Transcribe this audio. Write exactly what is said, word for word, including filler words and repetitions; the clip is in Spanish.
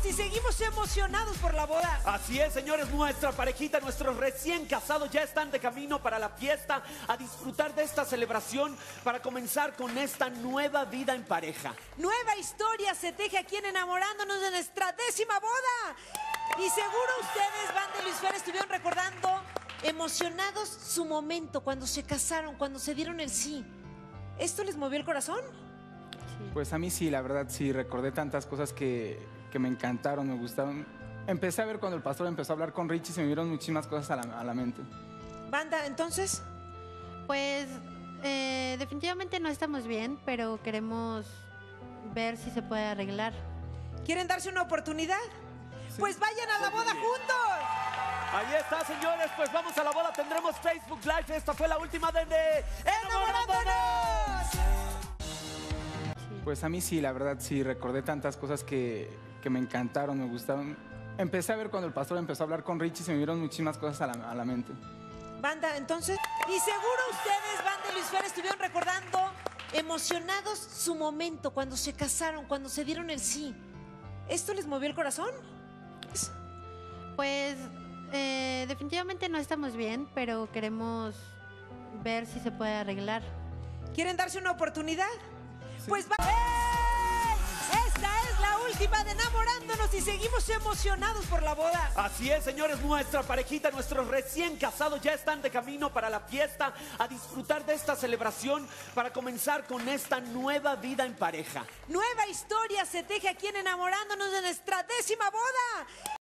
y seguimos emocionados por la boda. Así es, señores, nuestra parejita, nuestros recién casados ya están de camino para la fiesta, a disfrutar de esta celebración para comenzar con esta nueva vida en pareja. Nueva historia se teje aquí en Enamorándonos de nuestra décima boda. Y seguro ustedes, Banda y Luis Fer, estuvieron recordando emocionados su momento cuando se casaron, cuando se dieron el sí. ¿Esto les movió el corazón? Pues a mí sí, la verdad sí, recordé tantas cosas que, que me encantaron, me gustaron. Empecé a ver cuando el pastor empezó a hablar con Richie, se me vieron muchísimas cosas a la, a la mente. Banda, entonces, Pues eh, definitivamente no estamos bien, pero queremos ver si se puede arreglar. ¿quieren darse una oportunidad? Pues vayan a la boda juntos. Ahí está, señores, pues vamos a la boda, tendremos Facebook Live, esta fue la última de, de ¡Enamorándonos! Pues a mí sí, la verdad sí, recordé tantas cosas que, que me encantaron, me gustaron. Empecé a ver cuando el pastor empezó a hablar con Richie, se me vieron muchísimas cosas a la, a la mente. Banda, entonces, y seguro ustedes, Banda y Luis Fer, estuvieron recordando emocionados su momento cuando se casaron, cuando se dieron el sí. ¿Esto les movió el corazón? Pues eh, definitivamente no estamos bien, pero queremos ver si se puede arreglar. ¿Quieren darse una oportunidad? Pues va. ¡Ey! Esta es la última de Enamorándonos y seguimos emocionados por la boda. Así es, señores, nuestra parejita, nuestros recién casados ya están de camino para la fiesta, a disfrutar de esta celebración para comenzar con esta nueva vida en pareja. Nueva historia se teje aquí en Enamorándonos de nuestra décima boda.